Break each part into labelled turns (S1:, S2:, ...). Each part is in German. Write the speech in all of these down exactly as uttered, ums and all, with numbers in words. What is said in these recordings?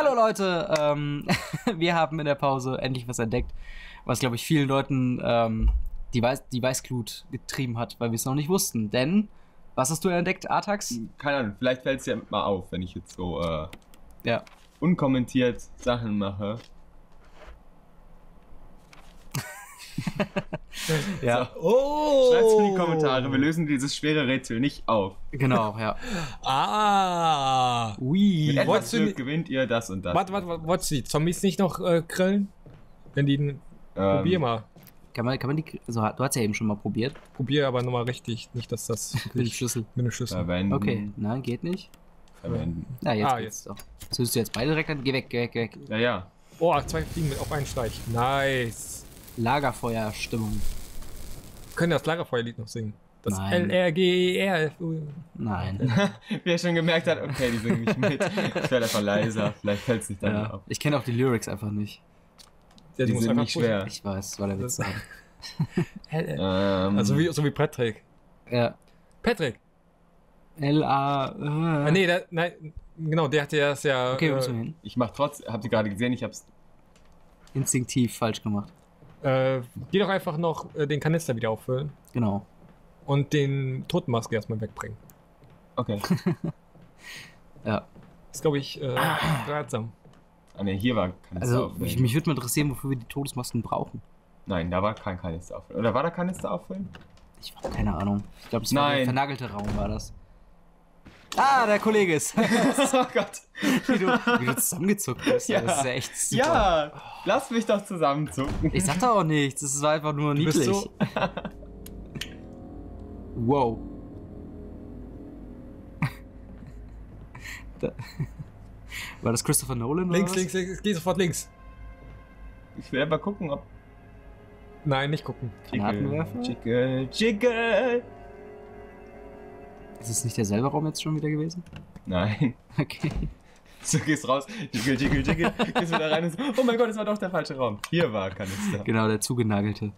S1: Hallo Leute, ähm, wir haben in der Pause endlich was entdeckt, was glaube ich vielen Leuten ähm, die, Weiß die Weißglut getrieben hat, weil wir es noch nicht wussten. Denn, was hast du entdeckt, Artax?
S2: Keine Ahnung, vielleicht fällt es ja mal auf, wenn ich jetzt so äh,
S1: ja.
S2: unkommentiert Sachen mache.
S1: ja.
S2: So.
S3: Oh!
S2: Schreibt's in die Kommentare, wir lösen dieses schwere Rätsel nicht auf.
S1: Genau, ja.
S3: Ah!
S1: Ui.
S2: Mit etwas
S3: wolltest du
S2: Glück
S3: ni-
S2: gewinnt ihr das und das.
S3: Warte, warte, warte, wolltest du die Zombies nicht noch äh, grillen? Wenn die.
S2: Ähm,
S3: Probier mal.
S1: Kann man, kann man die, also, du hast ja eben schon mal probiert.
S3: Probier aber nochmal richtig. Nicht, dass das.
S1: Mit dem Schlüssel.
S3: Mit dem Schlüssel.
S2: Verwenden.
S1: Okay, nein, geht nicht.
S2: Verwenden.
S1: Na, jetzt
S3: Ah,
S1: geht's doch. Sollst du jetzt beide direkt an? Geh weg, geh weg, geh weg.
S2: Ja, ja.
S3: Oh, zwei Fliegen mit auf einen Streich. Nice.
S1: Lagerfeuerstimmung.
S3: Wir können das Lagerfeuerlied noch singen. Das
S1: Nein.
S3: L R G E R.
S1: Nein.
S2: Wer schon gemerkt hat, okay, die singen nicht mit. Ich werde einfach leiser, vielleicht fällt es nicht dann
S1: Ja.
S2: auf.
S1: Ich kenne auch die Lyrics einfach nicht.
S3: Der
S2: Die
S3: muss
S2: sind
S3: einfach
S2: nicht
S3: pushen.
S2: schwer.
S1: Ich weiß, weil er Witz
S3: Das-
S1: sagt.
S2: Ähm,
S3: Also wie, so wie Patrick.
S1: Ja.
S3: Patrick.
S1: L A. Äh.
S3: Ah, nee, der, nein, genau, der hatte ja das ja.
S1: Okay, wo
S3: äh,
S1: müssen wir hin?
S2: ich mach trotz, habt ihr gerade gesehen, ich hab's.
S1: Instinktiv falsch gemacht.
S3: äh, geh doch einfach noch äh, den Kanister wieder auffüllen
S1: Genau.
S3: und den Totenmaske erstmal wegbringen.
S2: Okay.
S1: Ja.
S3: Das glaube ich äh, ratsam.
S2: Ah ne, hier war Kanister
S1: Also,
S2: auffüllen.
S1: mich, mich würde mal interessieren, wofür wir die Todesmasken brauchen.
S2: Nein, da war kein Kanister auffüllen. Oder war da Kanister auffüllen?
S1: Ich habe keine Ahnung. Ich glaube, es war der
S2: Nein.
S1: vernagelte Raum, war das. Ah, der Kollege ist.
S2: Oh Gott.
S1: wie, du, wie du zusammengezuckt bist.
S2: Ja.
S1: Das ist ja echt super.
S2: Ja, lass mich doch zusammenzucken.
S1: Ich sag doch auch nichts. Das war einfach nur
S3: Du bist
S1: niedlich.
S3: so-
S1: Wow. Da, war das Christopher Nolan?
S3: Links,
S1: oder was?
S3: links, links, geh sofort links.
S2: Ich will aber gucken, ob.
S3: Nein, nicht gucken.
S1: Granatenwerfer?
S2: Jiggle, jiggle.
S1: Ist es nicht derselbe Raum jetzt schon wieder gewesen?
S2: Nein.
S1: Okay.
S2: Du gehst raus, jiggle, jiggle, jiggle, gehst wieder rein und so, oh mein Gott, das war doch der falsche Raum. Hier war Kanister.
S1: Genau, der zugenagelte.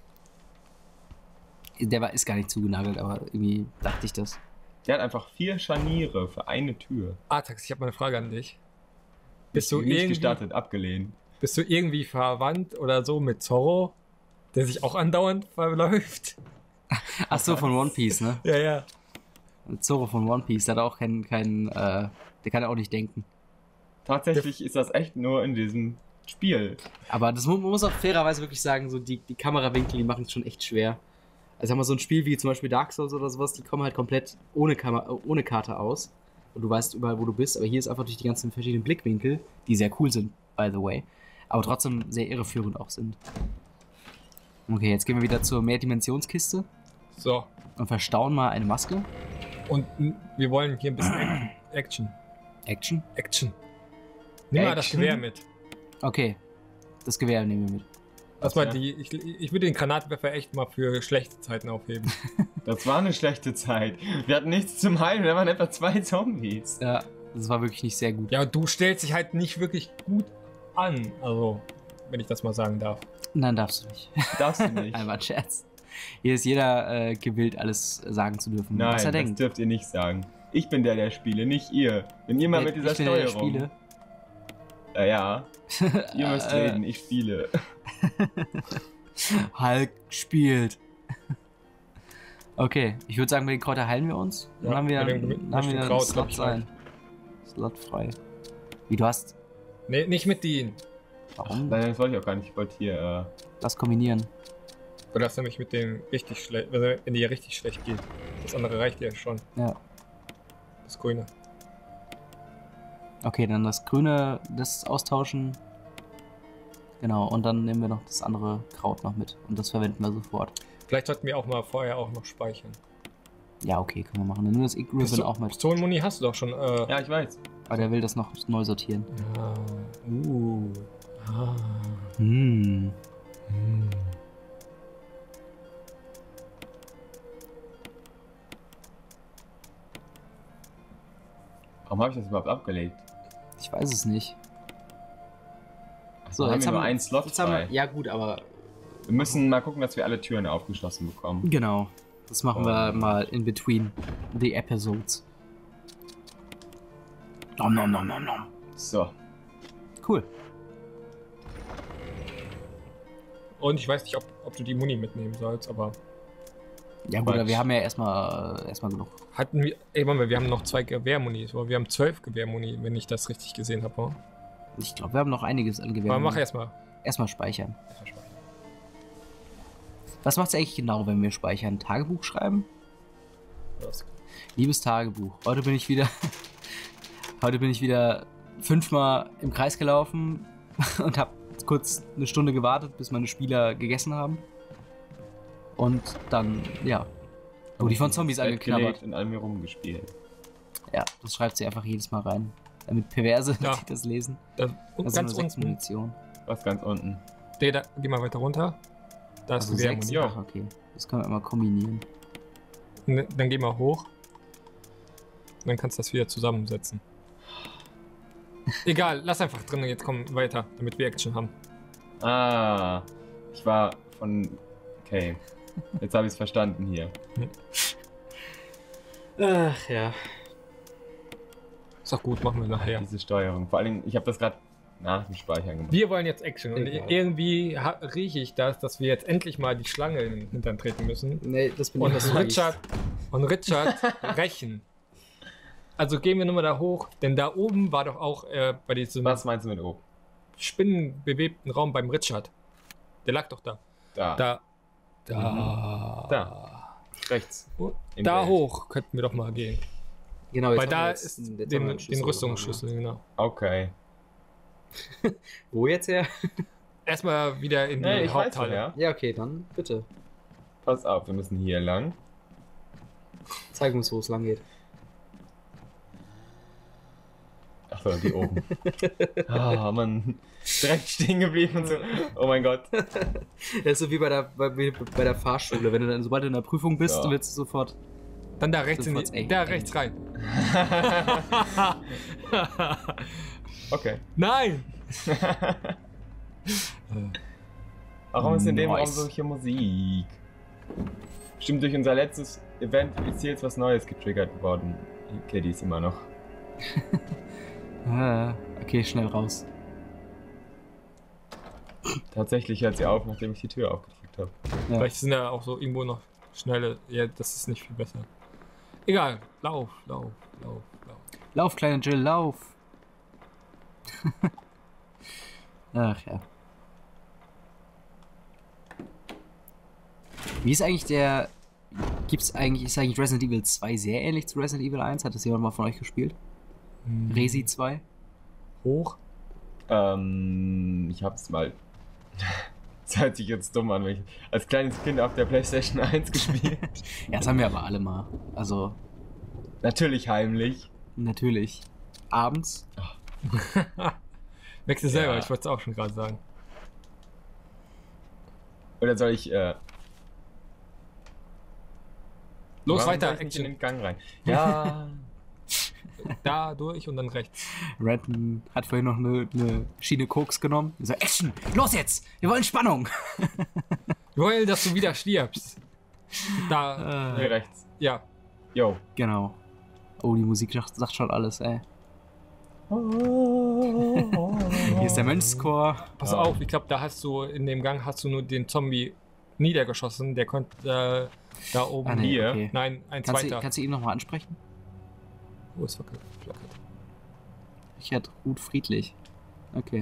S1: Der war, ist gar nicht zugenagelt, aber irgendwie dachte ich das.
S2: Der hat einfach vier Scharniere für eine Tür.
S3: Artax, ich habe mal eine Frage an dich. Bist du,
S2: Nicht
S3: irgendwie,
S2: gestattet, abgelehnt.
S3: bist du irgendwie verwandt oder so mit Zorro, der sich auch andauernd verläuft?
S1: Ach so, von One Piece, ne?
S3: Ja, ja.
S1: Zoro von One Piece, der hat auch keinen, keinen, äh, der kann auch nicht denken.
S2: Tatsächlich ist das echt nur in diesem Spiel.
S1: Aber das mu- man muss auch fairerweise wirklich sagen, so die, die Kamerawinkel, die machen es schon echt schwer. Also haben wir so ein Spiel wie zum Beispiel Dark Souls oder sowas, die kommen halt komplett ohne, Kam ohne Karte aus. Und du weißt überall, wo du bist. Aber hier ist einfach durch die ganzen verschiedenen Blickwinkel, die sehr cool sind, by the way, aber trotzdem sehr irreführend auch sind. Okay, jetzt gehen wir wieder zur Mehrdimensionskiste
S3: So.
S1: und verstauen mal eine Maske.
S3: Und n- wir wollen hier ein bisschen Action.
S1: Action.
S3: Action. Nimm mal das
S2: Action?
S3: Gewehr mit.
S1: Okay, das Gewehr nehmen wir mit.
S3: Lass mal
S2: ja?
S3: die, ich, ich würde den Granatwerfer echt mal für schlechte Zeiten aufheben.
S2: Das war eine schlechte Zeit. Wir hatten nichts zum Heilen, da waren etwa zwei Zombies.
S1: Ja, das war wirklich nicht sehr gut.
S3: Ja, du stellst dich halt nicht wirklich gut an. Also, wenn ich das mal sagen darf.
S1: Nein, darfst du nicht.
S2: Darfst du nicht.
S1: Einmal ein Scherz. Hier ist jeder äh, gewillt, alles sagen zu dürfen,
S2: Nein,
S1: was er
S2: das
S1: denkt.
S2: dürft ihr nicht sagen. Ich bin der, der spiele, nicht ihr. Wenn ihr mal
S1: Äh,
S2: mit dieser
S1: ich bin der, der
S2: Steuerung...
S1: Spiele.
S2: Ja, ja. Ihr müsst
S1: Äh,
S2: reden, ich spiele.
S1: Hulk spielt. Okay, ich würde sagen, mit den Kräuter heilen wir uns. Dann
S3: Ja,
S1: haben wir,
S3: mit dem
S1: dann haben
S3: gemischten
S1: wir einen
S3: Kraut,
S1: Slot
S3: glaub ich,
S1: sein. Slot frei. Wie, du hast...
S3: Nee, nicht mit denen.
S1: Warum?
S2: Nein, das wollte ich auch gar nicht. Ich wollte hier, äh...
S1: Lass kombinieren.
S3: Du darfst nämlich mit denen richtig schlecht, wenn dir richtig schlecht geht. Das andere reicht dir schon.
S1: Ja.
S3: Das Grüne.
S1: Okay, dann das Grüne, das austauschen. Genau, und dann nehmen wir noch das andere Kraut noch mit. Und das verwenden wir sofort.
S3: Vielleicht sollten wir auch mal vorher auch noch speichern.
S1: Ja, okay, können wir machen. Dann nehmen wir das Ig-Ribbon auch mit.
S3: Pistolenmuni hast du doch schon. Äh,
S2: Ja, ich weiß.
S1: Aber der will das noch neu sortieren.
S3: ja. Uh. Ah.
S1: Hm.
S3: Hm.
S2: Warum habe ich das überhaupt abgelegt?
S1: Ich weiß es nicht.
S2: So, haben wir nur einen Slot
S1: jetzt haben
S2: frei.
S1: wir, ja gut, aber
S2: Wir müssen mal gucken, dass wir alle Türen aufgeschlossen bekommen.
S1: genau. Das machen wir
S2: Oh.
S1: mal in between the episodes. Nom nom nom nom nom.
S2: So.
S1: Cool.
S3: Und ich weiß nicht, ob, ob du die Muni mitnehmen sollst, aber
S1: Ja gut,
S2: Quatsch.
S1: aber wir haben ja erstmal erstmal genug.
S3: hatten wir. Ey, Mama, wir haben noch zwei Gewehrmunis, aber wir haben zwölf Gewehrmuni, wenn ich das richtig gesehen habe. Oder?
S1: Ich glaube, wir haben noch einiges an Gewehr.
S3: Aber mach erstmal.
S1: Erstmal speichern. Was macht's eigentlich genau, wenn wir speichern? Tagebuch schreiben? Liebes Tagebuch, heute bin ich wieder heute bin ich wieder fünfmal im Kreis gelaufen und habe kurz eine Stunde gewartet, bis meine Spieler gegessen haben. Und dann, ja, wurde ich von Zombies angeknabbert.
S2: Und an mir rumgespielt.
S1: Ja, das schreibt sie einfach jedes Mal rein. Damit Perverse,
S3: Ja.
S1: die das lesen.
S3: Da, und
S1: Das
S3: ganz
S1: sind nur sechs
S3: unten.
S1: Munition.
S2: Was ganz unten?
S3: Nee, da, geh mal weiter runter. Da ist
S1: Also sechs?
S3: Gewehrmuni.
S1: Ach, okay. Das können wir immer kombinieren.
S3: Ne, Dann geh mal hoch. Und dann kannst du das wieder zusammensetzen. Egal, lass einfach drin, jetzt komm weiter, damit wir Action haben.
S2: Ah, ich war von... Okay, jetzt habe ich es verstanden hier.
S1: Ach ja.
S3: Ist doch gut, machen wir nachher.
S2: Diese Steuerung. Vor allem, ich habe das gerade nach dem Speichern gemacht.
S3: Wir wollen jetzt Action und
S1: Ja.
S3: irgendwie ha- rieche ich das, dass wir jetzt endlich mal die Schlange in den Hintern treten müssen.
S1: Nee, das bin
S3: Und
S1: ich, was du
S3: Richard, und Richard rächen. Also gehen wir nochmal da hoch, denn da oben war doch auch äh, bei diesem
S2: Was meinst du mit oben?
S3: spinnenbewebten Raum beim Richard. Der lag doch da.
S2: Da.
S3: Da. Da.
S2: Da. Rechts.
S3: Oh,
S2: Im
S3: Da
S2: Bild.
S3: hoch könnten wir doch mal gehen.
S1: Genau, jetzt
S3: Weil
S1: haben wir
S3: da
S1: jetzt
S3: ist
S1: einen- jetzt haben
S3: den,
S1: wir einen
S3: den
S1: Schlüssel
S3: Rüstungsschlüssel, genau.
S2: Okay.
S1: bekommen, ja. Wo jetzt her?
S3: Erstmal wieder in die
S2: Nee, ich weiß
S3: Haupthalle.
S2: ja.
S1: Ja, okay, dann bitte.
S2: Pass auf, wir müssen hier lang.
S1: Zeig uns, wo es lang geht.
S2: Achso, die oben. Ah, Mann. Direkt stehen geblieben und so. Oh mein Gott.
S1: Das ist so wie bei der, bei, wie bei der Fahrschule. Wenn du dann, sobald du in der Prüfung bist,
S2: Ja.
S1: du willst du sofort.
S3: Dann da rechts in
S1: Sofort
S3: die,
S1: eng,
S3: da
S1: eng.
S3: rechts rein.
S2: Okay.
S3: Nein!
S2: Warum ist in dem
S1: Nice.
S2: Raum solche Musik? Stimmt, durch unser letztes Event ist hier jetzt was Neues getriggert worden. Die Kitty ist immer noch.
S1: Ah, okay, schnell raus.
S2: Tatsächlich hört sie auf, nachdem ich die Tür aufgedrückt habe.
S1: Ja.
S3: Vielleicht sind da auch so irgendwo noch schnelle. Ja, das ist nicht viel besser. Egal. Lauf, lauf, lauf, lauf.
S1: Lauf, kleine Jill, lauf. Ach ja. Wie ist eigentlich der. Gibt's eigentlich. Ist eigentlich Resident Evil zwei sehr ähnlich zu Resident Evil eins? Hat das jemand mal von euch gespielt?
S3: Hm.
S1: Resi zwei?
S3: Hoch.
S2: Ähm, ich hab's mal. Das hört sich jetzt dumm an, wenn ich als kleines Kind auf der PlayStation eins gespielt.
S1: Ja, das haben wir aber alle mal. Also,
S2: Natürlich heimlich.
S1: natürlich. Abends.
S3: Wechsel selber,
S2: Ja.
S3: ich wollte es auch schon gerade sagen.
S2: Oder soll ich, äh.
S3: Los,
S2: warum
S3: weiter,
S2: soll ich nicht in
S3: Action.
S2: den Gang rein? Ja.
S3: Da durch und dann rechts.
S1: Renton hat vorhin noch eine, eine Schiene Koks genommen. Er so, Action! Los jetzt! Wir wollen Spannung!
S3: Wir wollen, dass du wieder stirbst. Da,
S2: Hier rechts.
S3: ja.
S2: Yo.
S1: Genau. Oh, die Musik sagt, sagt schon alles, ey. Hier ist der Mönchschor.
S3: Pass
S2: Ja.
S3: auf, ich glaube, da hast du, in dem Gang hast du nur den Zombie niedergeschossen. Der konnte äh, da oben.
S1: Ah, nee,
S2: Hier?
S1: okay.
S3: Nein, ein
S1: Kannst du,
S3: zweiter.
S1: kannst du ihn nochmal ansprechen?
S3: Oh, ist flackert.
S1: Richard Ruth Friedlich. Okay.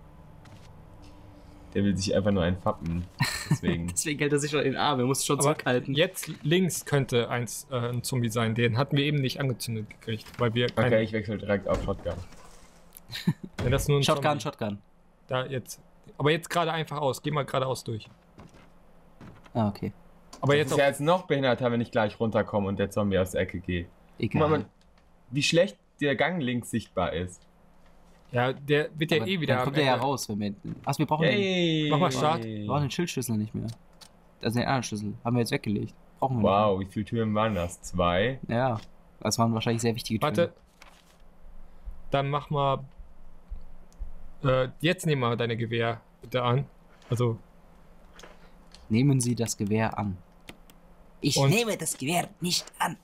S2: Der will sich einfach nur einfappen. Deswegen.
S1: Deswegen hält er sich schon in den Arm. Er muss schon
S3: Aber jetzt links könnte eins äh, ein Zombie sein. Den hatten wir eben nicht angezündet gekriegt, weil wir kein,
S2: Okay, ich wechsle direkt auf Shotgun.
S3: wenn das nur ein
S1: Shotgun,
S3: Zombie,
S1: Shotgun.
S3: da jetzt. Aber jetzt gerade einfach aus. Geh mal geradeaus durch.
S1: Ah, okay.
S3: Aber
S2: Das
S3: jetzt
S2: ist
S3: auch,
S2: ja jetzt noch behinderter, wenn ich gleich runterkomme und der Zombie aus der Ecke geht. Guck
S1: Egal.
S2: mal, man, wie schlecht der Gang links sichtbar ist.
S3: ja, der wird ja
S1: Aber
S3: eh wieder.
S1: Dann
S3: am
S1: kommt er ja
S3: Ende-
S1: raus, wenn wir. Achso, wir brauchen den,
S2: Yay!
S3: Mach mal Start.
S1: wir brauchen den Schildschlüssel nicht mehr. Also den anderen Schlüssel. Haben wir jetzt weggelegt. Brauchen wir
S2: Wow, wie viele Türen waren das? Zwei?
S1: nicht mehr. Ja. Das waren wahrscheinlich sehr wichtige Türen.
S3: Warte. Dann mach mal. Äh, jetzt nehmen wir deine Gewehr bitte an. Also,
S1: Nehmen Sie das Gewehr an. Ich
S3: Und-
S1: nehme das Gewehr nicht an.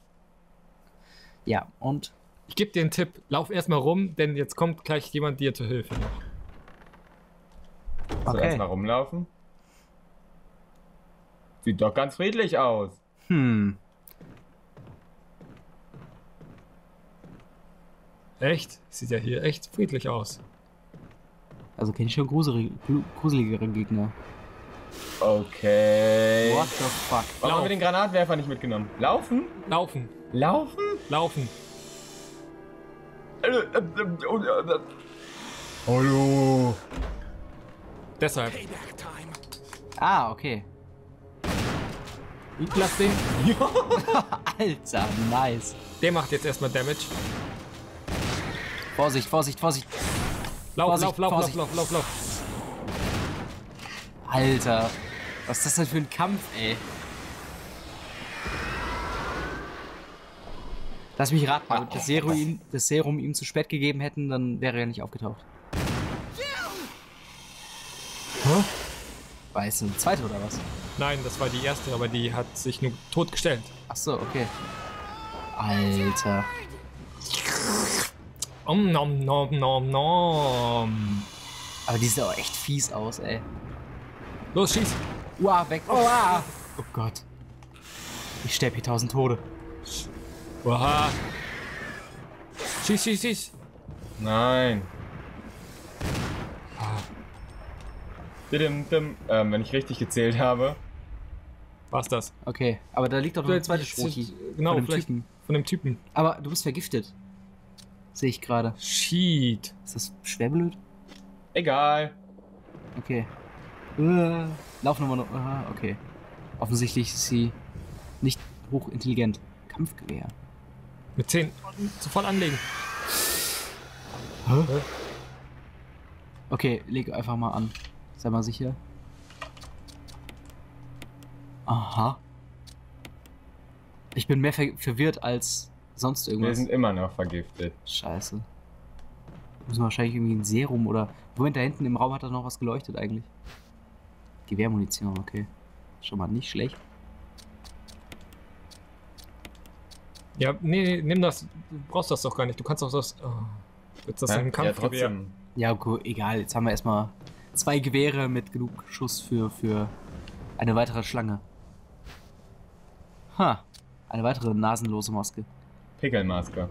S1: Ja, und
S3: ich gebe dir einen Tipp. Lauf erstmal rum, denn jetzt kommt gleich jemand dir zur Hilfe.
S2: So,
S1: Okay.
S2: erstmal rumlaufen. Sieht doch ganz friedlich aus.
S1: Hm.
S3: Echt? Sieht ja hier echt friedlich aus.
S1: Also kenne ich schon gruselige, gruseligere Gegner.
S2: Okay.
S1: What the fuck?
S2: Warum haben
S3: Lauf.
S2: wir den Granatwerfer nicht mitgenommen? Laufen?
S3: Laufen,
S2: Laufen?
S3: laufen.
S2: Hallo.
S3: Deshalb.
S1: Ah, okay.
S3: Ich lass den.
S1: Alter, nice.
S3: Der macht jetzt erstmal Damage.
S1: Vorsicht, Vorsicht, Vorsicht.
S3: Lauf,
S1: Vorsicht,
S3: lauf, lauf,
S1: Vorsicht.
S3: lauf, lauf, lauf, lauf.
S1: Alter. Was ist das denn für ein Kampf, ey? Lass mich raten, wenn wir das Serum, ihm, das Serum ihm zu spät gegeben hätten, dann wäre er nicht aufgetaucht.
S3: Hä?
S1: Weißt du, eine zweite oder was?
S3: Nein, das war die erste, aber die hat sich nur totgestellt.
S1: Ach so, okay. Alter.
S3: Om nom nom nom nom.
S1: Aber die sieht aber echt fies aus, ey.
S3: Los, schieß.
S1: Uah, weg. Oh, ah. Oh Gott. Ich sterbe hier tausend Tode.
S3: Oha. Schieß, schieß, schieß.
S2: Nein. Bidim, dim. Ähm, wenn ich richtig gezählt habe.
S3: War's das?
S1: Okay, aber da liegt doch noch eine zweite Schroti.
S3: Genau,
S1: von dem
S3: vielleicht
S1: Typen.
S3: von dem Typen.
S1: Aber du bist vergiftet. Sehe ich gerade.
S3: Shit.
S1: Ist das schwer blöd?
S2: Egal.
S1: Okay. Äh, lauf nochmal noch. Aha, okay. Offensichtlich ist sie nicht hochintelligent. Kampfgewehr.
S3: Mit zehn. Sofort anlegen.
S1: Hä? Okay, leg einfach mal an. Sei mal sicher. Aha. Ich bin mehr ver verwirrt als sonst
S2: Wir
S1: irgendwas.
S2: sind immer noch vergiftet.
S1: Scheiße. Müssen wir wahrscheinlich irgendwie ein Serum oder... Moment, da hinten im Raum hat da noch was geleuchtet eigentlich. Gewehrmunition, okay. Schon mal nicht schlecht.
S3: Ja, nee, nee, nimm das. Du brauchst das doch gar nicht. Du kannst auch das. Oh, jetzt das
S2: Ja,
S3: in einem
S2: ja,
S3: Kampfgewehr.
S2: trotzdem.
S1: Ja, okay, egal. Jetzt haben wir erstmal zwei Gewehre mit genug Schuss für, für eine weitere Schlange. Ha. Eine weitere nasenlose Maske.
S2: Pickelmaske.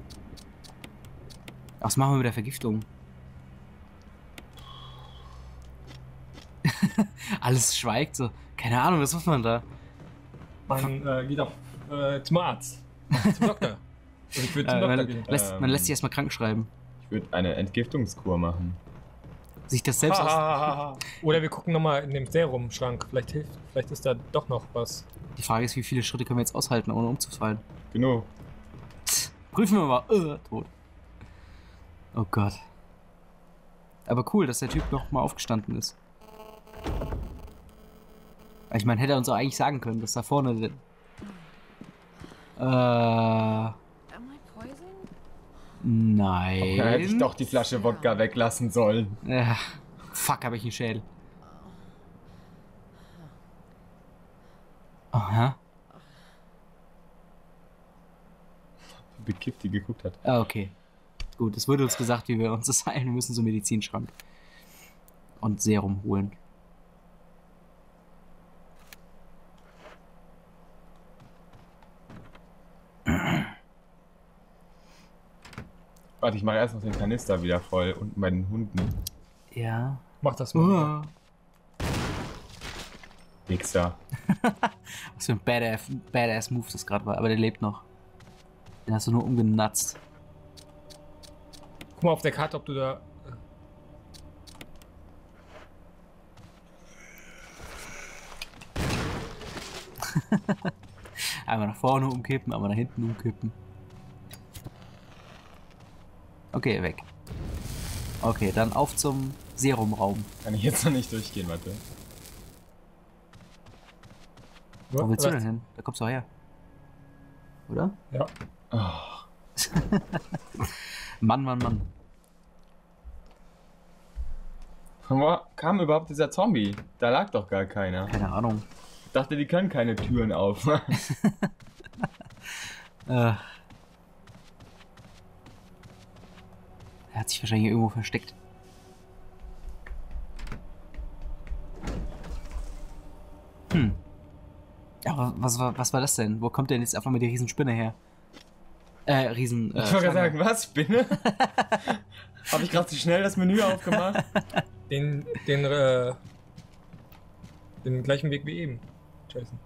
S1: Was machen wir mit der Vergiftung? Alles schweigt so. Keine Ahnung, was macht man da?
S3: Man äh, geht auf äh, zum Arzt. Zum Doktor. Also ich würde zum
S1: Äh,
S3: Doktor
S1: man,
S3: gehen.
S1: lässt, man
S2: Ähm.
S1: lässt sich erstmal krank schreiben.
S2: Ich würde eine Entgiftungskur machen.
S1: Sich das selbst aus.
S2: Ha,
S3: Oder wir gucken nochmal in dem Serumschrank. Vielleicht hilft, vielleicht ist da doch noch was.
S1: Die Frage ist, wie viele Schritte können wir jetzt aushalten, ohne umzufallen?
S2: Genug.
S1: Prüfen wir mal. Äh, tot. Oh Gott. Aber cool, dass der Typ noch mal aufgestanden ist. Ich meine, hätte er uns auch eigentlich sagen können, dass da vorne... der- Äh...
S4: Am I poisoned?
S1: Nein.
S2: Da hätte ich doch die Flasche Wodka weglassen sollen.
S1: Ja, fuck, habe ich einen Schädel. Aha.
S2: Wie bekifft die geguckt hat.
S1: Ah, okay. Gut, es wurde uns gesagt, wie wir uns das heilen müssen, so Medizinschrank. Und Serum holen.
S2: Warte, ich mache erst noch den Kanister wieder voll unten bei den Hunden.
S1: Ja.
S3: Mach das mal.
S1: Uh.
S2: Wichser.
S1: Was für ein Badass, Badass Move das gerade war, aber der lebt noch. Den hast du nur umgenatzt.
S3: Guck mal auf der Karte, ob du da.
S1: Einmal nach vorne umkippen, einmal nach hinten umkippen. Okay, weg. Okay, dann auf zum Serumraum.
S2: Kann ich jetzt noch nicht durchgehen, warte.
S1: Wo willst du denn
S3: Was?
S1: hin? Da kommst du her. Oder?
S3: Ja.
S2: Oh,
S1: Mann, Mann, Mann.
S2: von wo kam überhaupt dieser Zombie? Da lag doch gar keiner.
S1: Keine Ahnung.
S2: Ich dachte, die können keine Türen aufmachen.
S1: Äh. Er hat sich wahrscheinlich irgendwo versteckt. Aber was war, was war das denn? Wo kommt denn jetzt einfach mal die Riesenspinne her? Äh, Riesen. Äh,
S2: Ich wollte gerade
S1: Schlange.
S2: sagen, was? Spinne? Habe ich gerade zu schnell das Menü aufgemacht?
S3: Den, den, äh, den gleichen Weg wie eben, Jason.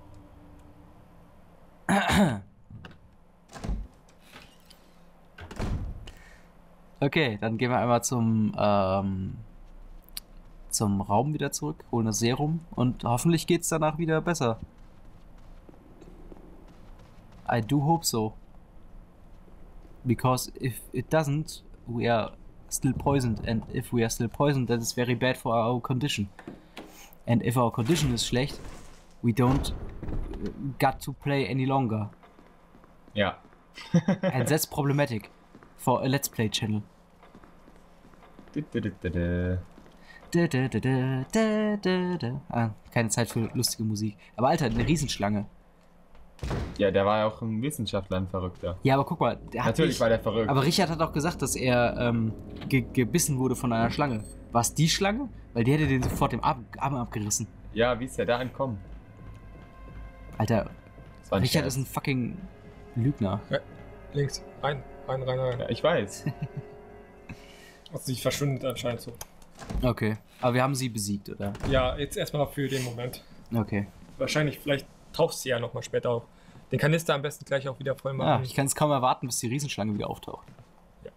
S1: Okay, dann gehen wir einmal zum, ähm, zum Raum wieder zurück, holen das Serum und hoffentlich geht's danach wieder besser. I do hope so. Because if it doesn't, we are still poisoned, and if we are still poisoned, that is very bad for our condition. And if our condition is schlecht, we don't uh, got to play any longer.
S2: Ja.
S1: And that's problematic for a Let's Play channel.
S2: Du, du, du, du, du.
S1: Da, da, da, da, da, da, da. Ah, keine Zeit für lustige Musik. Aber Alter, eine Riesenschlange.
S2: Ja, der war ja auch ein Wissenschaftler, ein Verrückter.
S1: Ja, aber guck mal, der hat
S2: Natürlich
S1: nicht,
S2: war der verrückt.
S1: aber Richard hat auch gesagt, dass er ähm, ge gebissen wurde von einer Schlange. War es die Schlange? Weil die hätte den sofort den Arm, Arm abgerissen.
S2: Ja, wie ist der da entkommen?
S1: Alter,
S2: Das war ein
S1: Richard
S2: Scherz.
S1: ist ein fucking Lügner.
S3: Links, rein, rein, rein, rein.
S2: Ja, ich weiß.
S3: Hat sich verschwindet anscheinend so.
S1: Okay, aber wir haben sie besiegt, oder?
S3: Ja, jetzt erstmal noch für den Moment.
S1: Okay.
S3: Wahrscheinlich, vielleicht tauchst du ja nochmal später auf. Den Kanister am besten gleich auch wieder voll
S1: Ja,
S3: machen.
S1: ich kann es kaum erwarten, bis die Riesenschlange wieder auftaucht.
S3: Ja.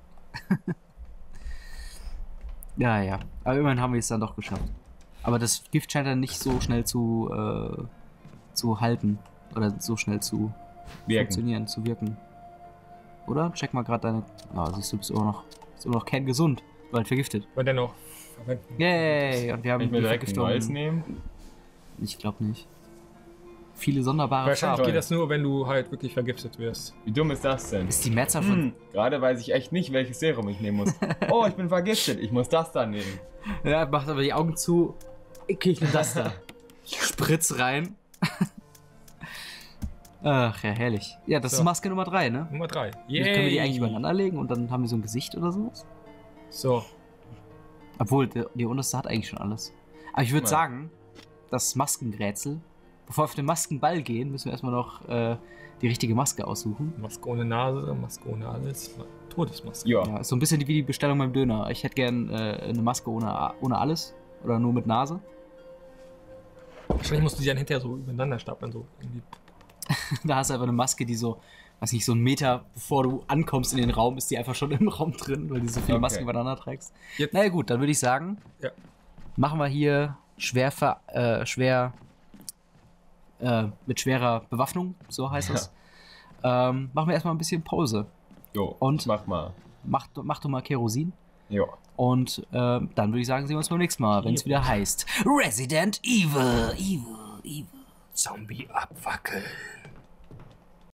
S1: Ja, ja. Aber immerhin haben wir es dann doch geschafft. Aber das Gift scheint dann nicht so schnell zu, äh, zu halten. Oder so schnell zu
S2: Wirken.
S1: funktionieren, zu wirken. Oder? Check mal gerade deine... Ah, siehst du, bist immer noch, bist immer noch kerngesund. Du halt vergiftet.
S3: Aber dennoch verwenden.
S1: Yay! Und wir haben
S2: Kann ich mir
S1: die
S2: direkt ein
S1: Vergiftung...
S2: neues nehmen?
S1: Ich glaube nicht. Viele sonderbare
S3: Wahrscheinlich
S1: Farben.
S3: geht das nur, wenn du halt wirklich vergiftet wirst.
S2: Wie dumm ist das denn?
S1: Ist die Mehrzahl von...
S2: Hm, gerade weiß ich echt nicht, welches Serum ich nehmen muss. Oh, ich bin vergiftet, ich muss das dann nehmen.
S1: Ja, macht aber die Augen zu. Okay, ich nehm das da. Ich spritz rein. Ach ja, herrlich. Ja, das
S3: So.
S1: ist Maske Nummer drei, ne?
S3: Nummer drei.
S1: Jetzt können wir die eigentlich übereinander legen und dann haben wir so ein Gesicht oder sowas?
S3: So.
S1: Obwohl, die, die unterste hat eigentlich schon alles. Aber ich würde
S2: Ja.
S1: sagen, das Maskenrätsel, bevor wir auf den Maskenball gehen, müssen wir erstmal noch äh, die richtige Maske aussuchen.
S3: Maske ohne Nase, Maske ohne alles. Todesmaske.
S2: Ja.
S1: Ja, ist so ein bisschen wie die Bestellung beim Döner. Ich hätte gern äh, eine Maske ohne, ohne alles oder nur mit Nase.
S3: Wahrscheinlich musst du die dann hinterher so übereinander stapeln. So irgendwie.
S1: Da hast du einfach eine Maske, die so, weiß nicht, so einen Meter bevor du ankommst in den Raum, ist die einfach schon im Raum drin, weil du so viele
S2: Okay.
S1: Masken übereinander trägst.
S3: Jetzt-
S1: Na ja, gut, dann würde ich sagen,
S3: Ja.
S1: machen wir hier schwer, ver, äh, schwer, äh, mit schwerer Bewaffnung, so heißt
S2: Ja.
S1: es. Ähm, machen wir erstmal ein bisschen Pause.
S2: Jo,
S1: Und?
S2: mach mal.
S1: Mach, mach doch mal Kerosin.
S2: Jo.
S1: Und äh, dann würde ich sagen, sehen wir uns beim nächsten Mal, wenn es wieder heißt Resident Evil. Evil, Evil.
S3: Zombie abwackeln.